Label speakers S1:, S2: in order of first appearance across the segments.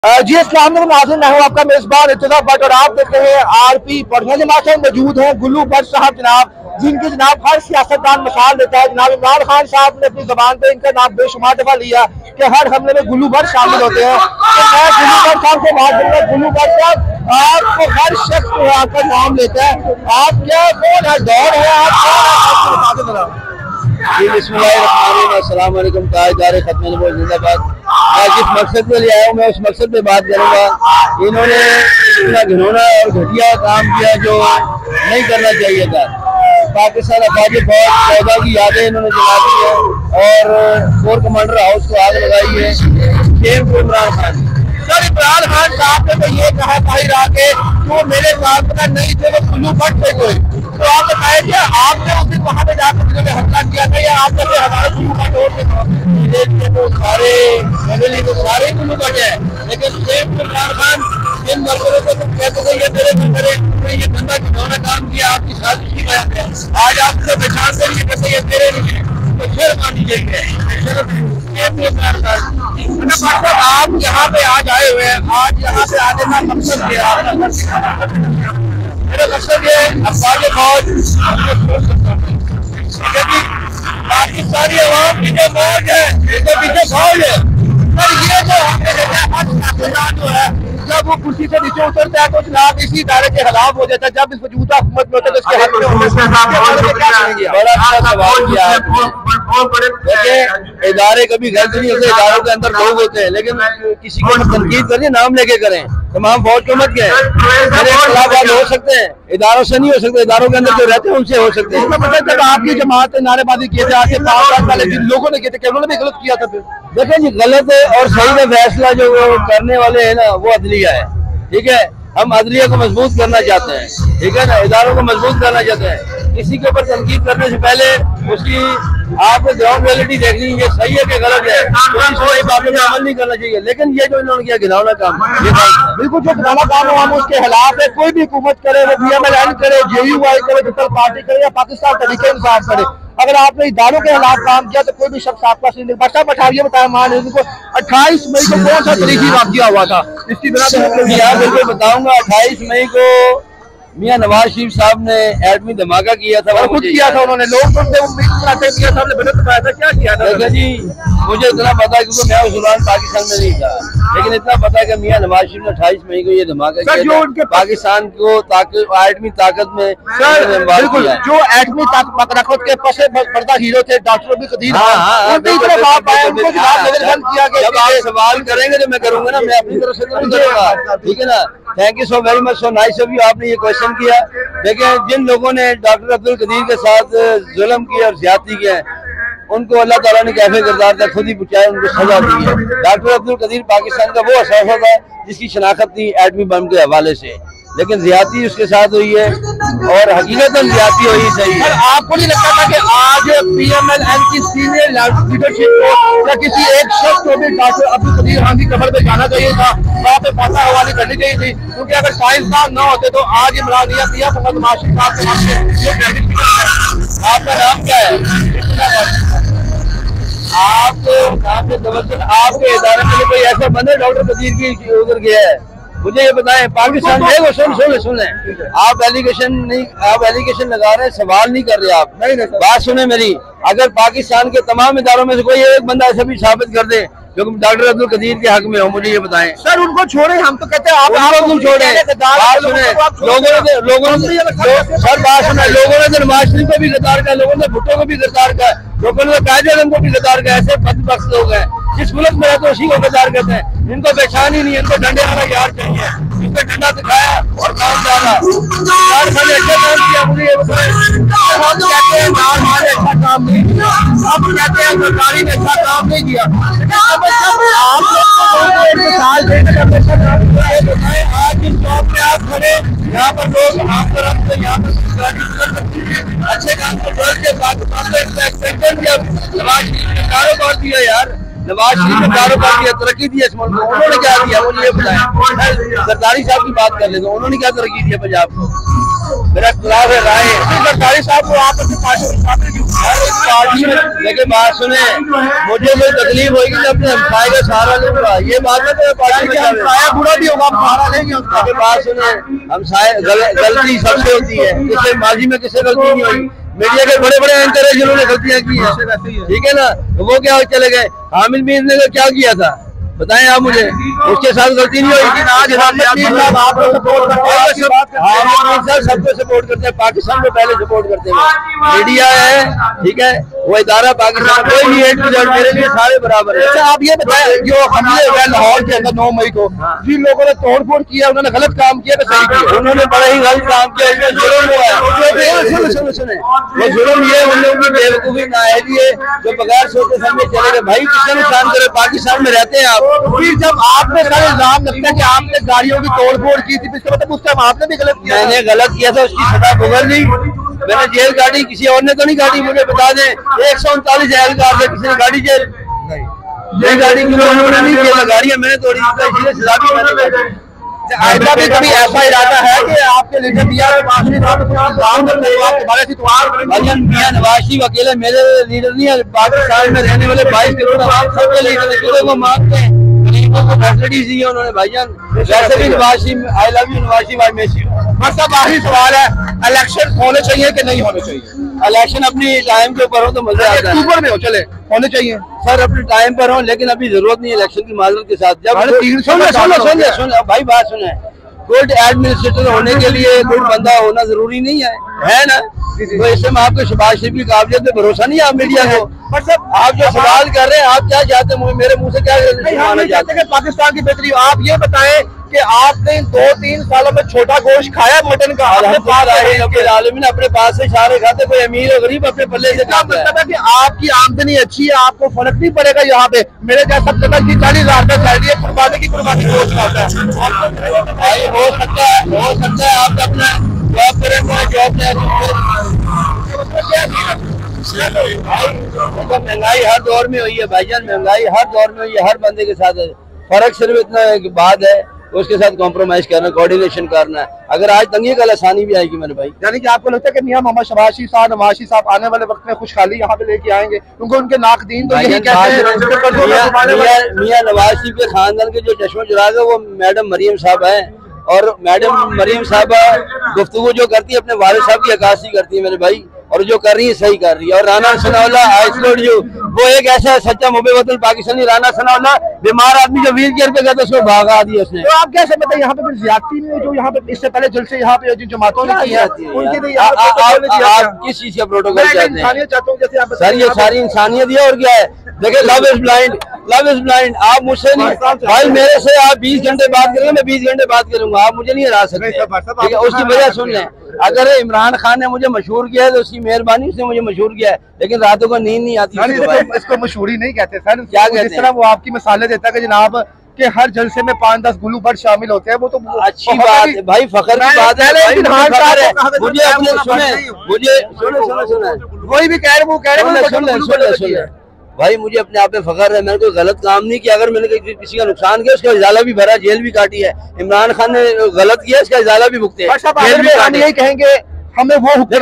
S1: जी अस्सलाम वालेकुम नाज़रीन, मैं हूं आपका मेजबान इब्तिदा भट्ट और आप देख रहे हैं आरपी पढ़ने जमात में मौजूद हैं गुल्लू भट्ट साहब जनाब, जिनके जनाब हर सियासतदान मिसाल देता है। जनाब इमरान खान साहब ने अपनी जबान पे इनका नाम बेशुमार दफा लिया कि हर हमले में गुल्लू भट्ट शामिल होते हैं। तो मैं गुल्लू भट्ट साहब से बात करूंगा। गुल्लू भट्ट साहब, आपको हर शख्स आपका नाम लेता है, आप क्या कौन है, दौर है आप कौन है?
S2: अस्सलाम वालेकुम। ताजदार खत्म नबूवत जिंदाबाद। मैं जिस मकसद के लिए आया हूँ मैं उस मकसद पे बात करूँगा। इन्होंने इतना घिनौना और घटिया काम किया जो नहीं करना चाहिए था। पाकिस्तान अफवाज फौज 14 की यादें इन्होंने जला दी है और कोर कमांडर हाउस को आग लगाई है। शेम इमरान खान
S1: सर, इमरान खान साहब ने तो ये कहा बाहर आके जो मेरे साथ नहीं थे वो गुल्लू भट्ट थे कोई, तो आप बताए कि आपने उस दिन वहां पे जाकर जिन्होंने हमला किया था या आप जैसे हमारे गुल्लू भट्ट और तो सारे गुल्लू भट्ट है, लेकिन शेख इमरान खान इन मरकजों को तुम कहते थे ये मेरे ये धंधा खिलौना काम किया, आपकी साजिश की वजह से आज आपको पहचान कर ये कहते ये तेरे नहीं है, तो फिर मानी जाएगी। आप यहाँ पे आज आए हुए हैं, आज यहाँ पे आने का मकसद क्या है? मेरा मकसद ये अफवाज फौज पाकिस्तानी अवाम की जो मौज है, इसके पीछे फौज है। पर ये जो है जब वो कुर्सी से नीचे उतरता है तो जनाब इसी इदारे के खिलाफ हो जाता है। जब इस मौजूदा हुकूमत में होता है तो इसके हक में
S2: बड़ा अच्छा सवाल किया। देखिए, इदारे कभी गलत नहीं होते, इदारों के अंदर लोग होते हैं, लेकिन किसी को तनकीद करिए नाम लेके करें। तमाम फौज को मत कहें। मेरे खिलाफ हो सकते हैं, इदारों से नहीं हो सकते, इदारों के अंदर जो रहते हैं उनसे हो सकते हैं।
S1: मतलब जब आपकी जमात ने नारेबाजी किए थे आगे 5 साल पहले जिन लोगों ने किए थे, उन्होंने भी गलत किया था। फिर
S2: देखें जी, गलत और सही में फैसला जो करने वाले हैं ना वो अदलिया है। ठीक है, हम अदलिया को मजबूत करना चाहते हैं, ठीक है ना, इदारों को मजबूत करना चाहते हैं। किसी के ऊपर तनकीद करने से पहले उसकी आपको ग्राउंड रियलिटी देखनी है, सही है कि गलत है, तो इस बातों में अमल नहीं करना चाहिए। लेकिन ये जो इन्होंने किया घिनौना काम, ये
S1: बिल्कुल जो घिनौना काम है हम उसके खिलाफ है। कोई भी हुकूमत करे, वो PMLN करे, JUI करे, पीपल पार्टी करे या पाकिस्तान तरीके इंसाफ करे, अगर आपने इदारों के खिलाफ काम किया तो कोई भी शख्स आपका ये बताया मान को 28 मई को कौन सा तरीकी वाक़या हुआ था, इसकी बिना
S2: बिल्कुल बताऊंगा। 28 मई को मियां नवाज शरीफ साहब ने एटमी धमाका किया था,
S1: और खुद किया था उन्होंने। लोग तो उम्मीद बनाते हैं मियां साहब ने गलत बताया था, क्या किया था?
S2: देखा जी, मुझे इतना पता है क्योंकि मैं उस दौरान पाकिस्तान में नहीं था, लेकिन इतना पता है कि मियां नवाज शरीफ ने 28 मई को ये धमाका किया था। उनके पाकिस्तान को एटमी ताकत में
S1: बिल्कुल जो एटमी ताकत के पसे पर्दा हीरो थे डॉक्टर अब्दुल कदीर,
S2: जब आप सवाल करेंगे तो मैं करूंगा ना, मैं अपनी तरफ से करूंगा। ठीक है ना, thank you so very much, so nice of you, आपने ये क्वेश्चन किया। देखिए, जिन लोगों ने डॉक्टर अब्दुल कदीर के साथ जुल्म किया और ज्यादती किया उनको अल्लाह ताला ने कैफे किरदार तक खुद ही पहुंचाया, उनको सजा दी है। डॉक्टर अब्दुल कदीर पाकिस्तान का वो असासा था जिसकी शनाख्त थी एटमी बम के हवाले से, लेकिन ज्यादती उसके साथ हुई है और हकीकतन ज्यादती हुई सही है।
S1: आपको नहीं लगता था कि आज PMLN की सीनियर लीडरशिप को या किसी एक शख्स को भी डॉक्टर अब्दुल कदीर खान की कब्र पे जाना चाहिए था, वहाँ पे फांसा हवाले करनी चाहिए थी? क्योंकि अगर साइंसदान न होते तो आज इमरान
S2: आपका नाम क्या है? आपके इदारे में कोई ऐसा बंदा डॉक्टर कदीर की उधर गया है? मुझे ये बताएं, पाकिस्तान में सुन लें, आप एलिगेशन लगा रहे हैं, सवाल नहीं कर रहे आप। नहीं बात सुने मेरी, अगर पाकिस्तान के तमाम इदारों में से कोई एक बंदा ऐसा भी साबित कर दे जो डॉक्टर अब्दुल कदीर के हक में हो, मुझे ये बताएं।
S1: सर उनको छोड़े, हम तो कहते हैं आप
S2: छोड़े। बात सुने, लोगों ने नवाज शरीफ को भी गिरफ्तार किया, लोगों ने भुट्टो को भी गिरफ्तार किया, लोगों ने कायदे को भी गिरफ्तार किया। ऐसे बदबख्त लोग हैं जिस मुल्क में रहते उसी को गिरफ्तार करते हैं। इनको पहचान ही नहीं, इनको डंडे वाला यार चाहिए, इनको डंडा दिखाया और काम डाला। अच्छा काम किया, मुझे ये बताएं। हम कहते हैं अच्छा काम नहीं किया, अब कहते हैं सरकारी ने अच्छा काम नहीं किया। आप मिसाल देने का आज जिस जॉब में आप खड़े, यहाँ पर लोग आप तरफ से यहाँ पर अच्छे काम को बढ़ के कारोबार दिया यार। नवाज शरीफ ने कारोबार किया, तरक्की दी इस मुल्क को, उन्होंने क्या किया मुझे ये बताएं। सरदारी साहब की बात कर लेते, उन्होंने क्या तरक्की दी पंजाब को? मेरा इख्तिलाफ है राय।
S1: सरदारी साहब को आप अपनी पार्टी में,
S2: लेकिन बात सुने, मुझे कोई तकलीफ होगी तो अपने हमसाए का सहारा लूंगा, ये बात है तो पार्टी में
S1: हमसाया बुरा भी होगा, सहारा लेंगे उसका।
S2: बात सुने, हमसाए गलती सबसे होती है, किसी माजी में किसी गलती नहीं हुई। मीडिया के बड़े बड़े एंकर है जिन्होंने गलतियां की हैं, ठीक है ना, तो वो क्या चले गए। हामिद मीर ने क्या किया था बताएं आप मुझे, उसके साथ गलती नहीं हुई। आज सबको सपोर्ट करते हैं, पाकिस्तान को पहले सपोर्ट करते हैं। मीडिया है, ठीक है, वो इदारा पाकिस्तान कोई नहीं है, मेरे लिए सारे बराबर है।
S1: अच्छा आप ये बताएं, जो हमले हुए लाहौर के अंदर 9 मई को जिन लोगों ने तोड़फोड़ किया, उन्होंने गलत काम किया कि सही किया?
S2: उन्होंने बड़ा ही गलत काम किया, इसमें जुर्म हुआ है। सुने, वो जुर्म ये उन लोगों की बेवकूफी नाअहली है जो बगैर सोचे समझे चले गए। भाई किसने नुकसान करे, पाकिस्तान में रहते हैं आप।
S1: फिर जब आपने सारे इल्जाम लगता है कि आपने गाड़ियों की तोड़फोड़ की थी, इसका मतलब उस टाइम आपने भी गलत किया?
S2: मैंने गलत किया था, उसकी सजा भुगत ली। मैंने जेल काटी, किसी और ने तो नहीं काटी। मुझे बता दें 139 एहलकार थे, किसी ने गाड़ी जेल नहीं गाड़ी की उन्होंने नहीं किया, गाड़ियां मैंने तोड़ी, इसलिए सजा भी मैंने काटी।
S1: आइंदा भी कभी ऐसा इरादा है कि आपके लीडर मियां नवाज शरीफ
S2: मियां नवाज शरीफ अकेले मेरे लीडर नहीं है, पाकिस्तान में रहने वाले 22 करोड़ आवाम सबके लीडर वो मांगते हैं, गरीबों को फैसिलिटीज दी है उन्होंने भाईजान। वैसे भी Nawaz Sharif, I love you Nawaz Sharif, I miss you.
S1: बस अब आखिरी सवाल है, इलेक्शन होने चाहिए कि नहीं होने चाहिए?
S2: इलेक्शन अपनी टाइम के ऊपर हो तो मजा आता है।
S1: अक्टूबर में हो, चले होने चाहिए
S2: सर, अपने टाइम पर हो, लेकिन अभी जरूरत नहीं है इलेक्शन की माजरत के साथ। जब सुन भाई बात सुने, गुड एडमिनिस्ट्रेटर होने के लिए गुड बंदा होना जरूरी नहीं है ना। तो इससे मैं आपको शहबाज शरीफ की काबिलियत पे भरोसा नहीं है आप मीडिया को।
S1: पर सब
S2: आप जो सवाल कर रहे हैं, आप क्या चाहते हैं मेरे मुंह से क्या
S1: चाहते हैं? पाकिस्तान की बेहतरी। आप ये बताएं कि आपने 2-3 सालों में छोटा गोश्त खाया मटन का?
S2: आलमीन अपने पास से सारे खाते, कोई अमीर और गरीब अपने पल्ले से काम
S1: मतलब है कि आपकी आमदनी अच्छी है, आपको फर्क नहीं पड़ेगा यहाँ पे। मेरे क्या सब जगह की 40,000 का सैलरी है, कुर्बानी गोश्त खाता है।
S2: हो सकता है आप अपना जॉब करें, महंगाई हर दौर में हुई है भाईजान, महंगाई हर दौर में हुई है, हर बंदे के साथ है। फर्क सिर्फ इतना है कि बात है उसके साथ कॉम्प्रोमाइज करना, कोऑर्डिनेशन करना है। अगर आज तंगी कल आसानी भी आएगी मेरे भाई।
S1: यानी कि आपको लगता है कि मियां मोहम्मद शहबाज शरीफ साहब, नवाज शरीफ साहब आने वाले वक्त में खुशहाली यहाँ पे लेके आएंगे? क्योंकि उनके नाकदीन तो यही कहते हैं
S2: मियां नवाज शरीफ के खानदान के जो चश्मे चुराग है वो मैडम मरियम साहब है, और मैडम मरियम साहब गुफ्तगू जो करती है अपने वालिद साहब की अक्कासी करती है मेरे भाई, और जो कर रही है सही कर रही है। और Rana Sanaullah I salute you, वो एक ऐसा सच्चा मुबे वतन पाकिस्तानी। राना सनाउल्लाह बीमार आदमी जो व्हील चेयर पे गया था उसको भागा दिया उसने।
S1: तो आप कैसे बताइए यहाँ पे ज्यादती में जो यहाँ पे इससे पहले जलसे यहाँ पे जो जमातों ने की है उनके
S2: आप किस चीज का प्रोटोकॉल चाहते हैं? सर ये सारी इंसानियत है और क्या है। देखिए love is blind, love is blind. आप मुझसे नहीं भाई, मेरे से आप 20 घंटे बात करेंगे, मैं 20 घंटे बात करूंगा, आप मुझे नहीं हरा सकते। ठीक है, उसकी वजह सुन लें। अगर इमरान खान ने मुझे मशहूर किया है तो उसकी मेहरबानी, उसने मुझे मशहूर किया है, लेकिन रातों को नींद नहीं आती।
S1: इसको मशहूरी नहीं कहते सर,
S2: क्या कहते हैं?
S1: जिस तरह वो आपकी मिसालें देता है कि जनाब के हर जलसे में 5-10 गुलू भर शामिल होते हैं, वो तो
S2: अच्छी बात है भाई, फखर की बात है। मुझे अपने सुने
S1: वही भी कह रहे, वो कह रहे
S2: सुन भाई, मुझे अपने आप में फखर है, मैंने कोई गलत काम नहीं किया। अगर मैंने किसी का नुकसान किया उसका इजाला भी भरा, जेल भी काटी है। इमरान खान ने गलत किया, इसका इजाला भी भुगते हैं, जेल भी काटे।
S1: यही कहेंगे हमें वो
S2: आवाम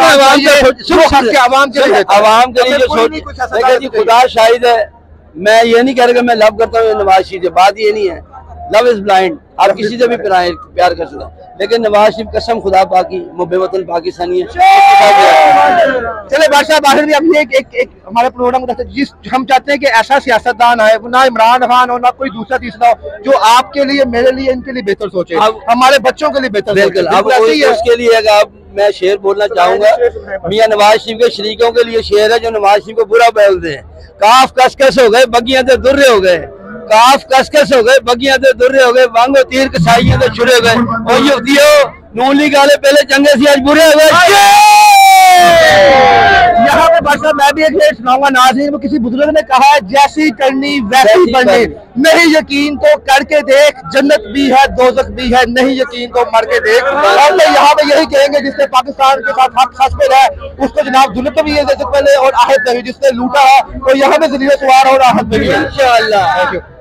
S2: के लिए जो सोच, खुदा शाहिद है, मैं ये नहीं कह रहा कि मैं लव करता हूँ नवाज शरीफ से, बात ये नहीं है। लव इज ब्लाइंड, आप किसी से भी प्यार कर सकते, लेकिन नवाज शरीफ कसम खुदा पाकी मुबे वतन पाकिस्तानी है।
S1: चले बादशाह बाहर भी हम एक हमारे प्रोग्राम को जिस हम चाहते हैं कि ऐसा सियासतदान आए, ना इमरान खान हो ना कोई दूसरा तीसरा हो, जो आपके लिए, मेरे लिए, इनके लिए बेहतर सोचे, हमारे बच्चों के लिए बेहतर।
S2: बिल्कुल, अब उसके लिए अब मैं शेर बोलना चाहूंगा। मियां नवाज शरीफ के शरीकों के लिए शेर है जो नवाज शरीफ को बुरा बोलते हैं। काफ कसकस हो गए, बगियां तो दुर्रे हो गए, काफ कसकस हो गए, बगियां तो दुर्रे हो गए, वांगो तीर कसाइयां तो छुरे हो गए, और युवतियों नूली गाले पहले चंगे से आज बुरे हो गए।
S1: यहाँ पे बादशाह मैं भी भी एक शेर सुनाऊंगा नाज़रीन। वो किसी बुजुर्ग ने कहा है, जैसी करनी वैसी बननी, नहीं यकीन तो करके देख, जन्नत भी है दोज़ख भी है, नहीं यकीन तो मर के देख। और मैं यहाँ पे यही कहेंगे, जिसने पाकिस्तान के साथ हक सच पे रहा है उसको जनाब जुल्म भी है पहले और आहत भी, जिसने लूटा है वो यहाँ पे ज़लील सवार और आहत भी है इंशाअल्लाह।